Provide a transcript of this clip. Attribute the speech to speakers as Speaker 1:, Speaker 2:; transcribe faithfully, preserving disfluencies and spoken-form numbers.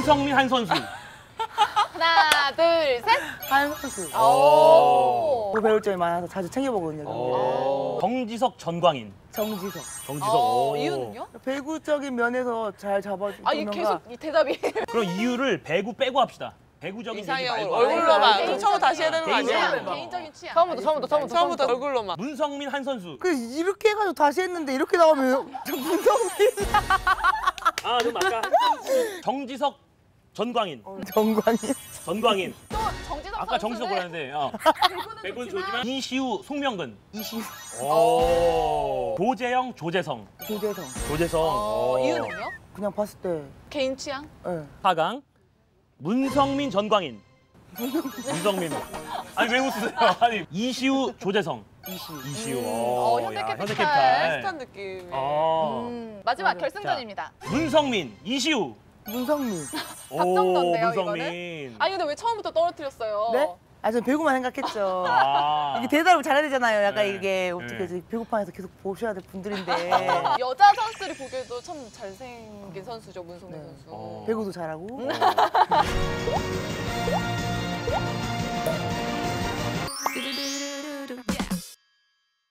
Speaker 1: 문성민 한 선수.
Speaker 2: 하나, 둘, 셋.
Speaker 3: 한 선수.
Speaker 2: 오.
Speaker 3: 그 배울 점이 많아서 자주 챙겨보거든요. 경기를.
Speaker 1: 정지석, 전광인.
Speaker 3: 정지석.
Speaker 1: 정지석.
Speaker 2: 어,
Speaker 1: 오.
Speaker 2: 이유는요?
Speaker 3: 배구적인 면에서 잘 잡아주는
Speaker 2: 아, 이 계속 이 대답이.
Speaker 1: 그럼 이유를 배구 빼고 합시다. 배구적인 얘기
Speaker 4: 이상형을
Speaker 1: 말고.
Speaker 4: 얼굴로만.
Speaker 2: 개인적인
Speaker 4: 그럼 처음 다시 해야 되는 거 아니야?
Speaker 1: 개인적인
Speaker 2: 개인적인 취향.
Speaker 3: 처음부터 처음부터 처음부터
Speaker 4: 처음부터 얼굴로만.
Speaker 1: 문성민 한 선수.
Speaker 3: 그 이렇게 해가지고 다시 했는데 이렇게 나오면 저 문성민.
Speaker 1: 아, 그럼 아까 정지석, 전광인.
Speaker 3: 정광이.
Speaker 1: 전광인.
Speaker 2: 또 정지석
Speaker 1: 아까
Speaker 2: 선수는
Speaker 1: 정지석 보라는데. 어.
Speaker 2: 배구는
Speaker 1: 배구는
Speaker 2: 좋지만
Speaker 1: 좋지만 이시우, 송명근.
Speaker 3: 이시우.
Speaker 1: 오. 조재영, 조재성.
Speaker 3: 조재성.
Speaker 1: 조재성.
Speaker 2: 어,
Speaker 1: 오.
Speaker 2: 이유는요?
Speaker 3: 그냥 봤을 때.
Speaker 2: 개인 취향?
Speaker 3: 예.
Speaker 1: 사 강 문성민, 전광인. 문성민. 아니 왜 웃으세요? 아니 이시우, 조재성.
Speaker 3: 이시우.
Speaker 1: 이시우.
Speaker 2: 음.
Speaker 1: 오,
Speaker 2: 어,
Speaker 1: 야,
Speaker 2: 현대캐피탈.
Speaker 1: 현대캐피탈.
Speaker 4: 비슷한 느낌.
Speaker 1: 어.
Speaker 2: 음, 마지막
Speaker 3: 맞아.
Speaker 2: 결승전입니다.
Speaker 1: 문성민, 이시우.
Speaker 3: 문성민.
Speaker 2: 답정너인데요,
Speaker 1: 문성민.
Speaker 2: 아니 근데 왜 처음부터 떨어뜨렸어요?
Speaker 3: 네? 아, 전 배구만 생각했죠.
Speaker 1: 아.
Speaker 3: 이게 대답을 잘해야 되잖아요. 약간
Speaker 1: 네.
Speaker 3: 이게 어떻게
Speaker 1: 네.
Speaker 3: 이제 배구판에서 계속 보셔야 될 분들인데.
Speaker 2: 여자 선수들이 보기에도 참 잘생긴 선수죠, 문성민
Speaker 3: 네.
Speaker 2: 선수.
Speaker 1: 어.
Speaker 3: 배구도 잘하고.
Speaker 1: 어.